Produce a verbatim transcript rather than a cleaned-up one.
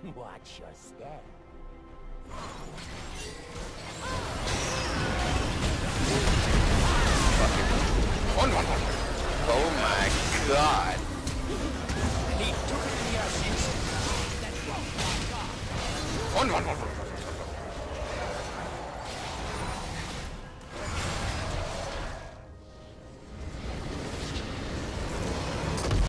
Watch your step. One, one, one. Oh my god. He took it in the essence. One, one, one, one.